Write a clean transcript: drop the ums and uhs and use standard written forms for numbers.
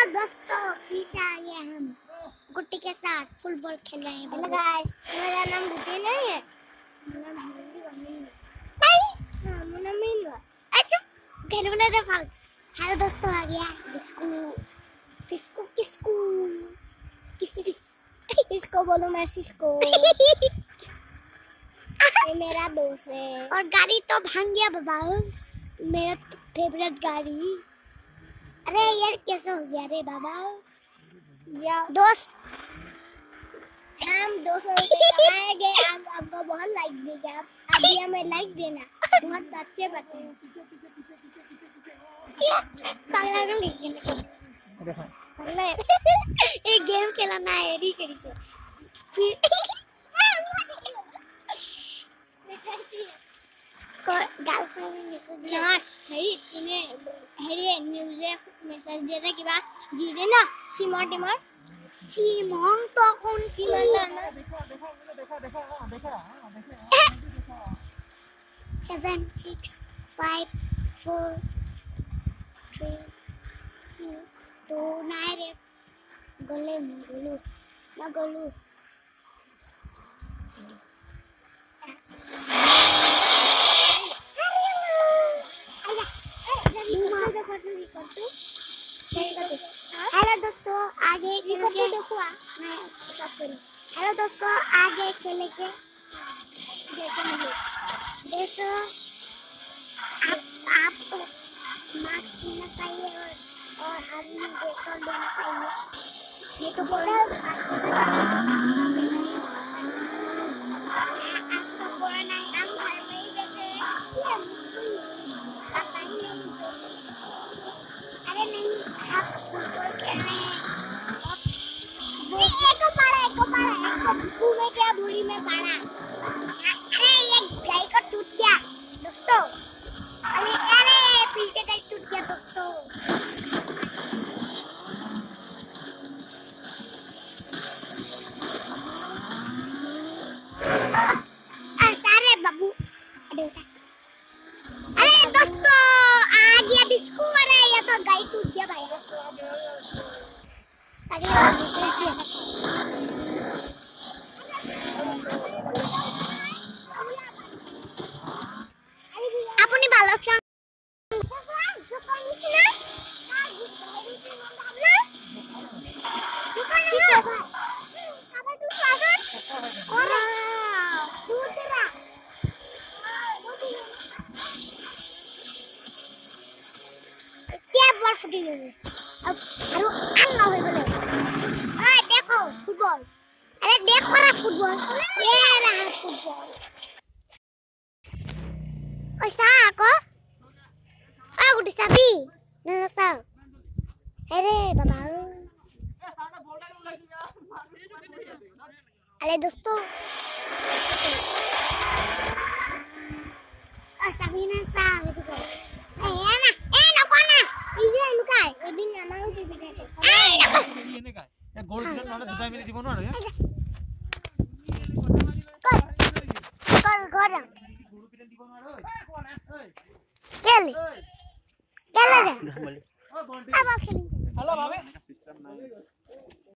दोस्तों, फिर से आ गए हम गुट्टी के साथ फुटबॉल खेल रहे हैं। हेलो गाइस, मेरा नाम गुट्टी नहीं है, मेरा नाम नहीं। हां, मेरा नाम मीनू। अच्छा, घर वाले दे फाल। हेलो दोस्तों, आ गया डिस्को किसको बोलूं मैं? सिस्को। ये मेरा दोस्त है। और गाड़ी तो भांग गया बाबा, मेरा फेवरेट गाड़ी। अरे यार कैसे हो गया रे बाबा? या दोस्त, हम 200 रुपए कमाएंगे। आपको बहुत लाइक देगा, अभी हमें लाइक देना। बहुत अच्छे बातें हैं। एक गेम खेलना है री करी से फिर गर्लफ्रेंड मैसेज यार हेरी न्यूज़े मैसेज देता कि बा जीरे ना सीमोन तो कौन सी देखो 7 6 5 4 3 2 9 रे गोले ना गोलू हेलो दोस्तों, आगे खेलेंगे। हेलो दोस्तों, आगे खेलेंगे। देखो आप मार्क्स देना चाहिए और आदमी देखो लेना चाहिए। ये तो बोला आपको बोलना है, हम घर में ही बैठे हैं। अरे नहीं, आप फुटबॉल खेल रहे हैं। एक को पाड़ा घूमे क्या बुरी में पाड़ा। अरे ये गाय को टूट गया दोस्तों। अरे पीछे गाय टूट गया दोस्तों। सारे बाबू अरे दोस्तों, आ गया डिस्को। अरे ये तो गाय टूट गया भाई। अपनी बालक संग अब देखो फुटबॉल। अरे देखो रहा फुटबॉल, ये रहा फुटबॉल। ऐसा को गुडी साबी ना सा। अरे बाबा, अरे दोस्तों साबी ना सा देखो। गोल्ड मेडल वाला जुटा मिले जीवन वाला कर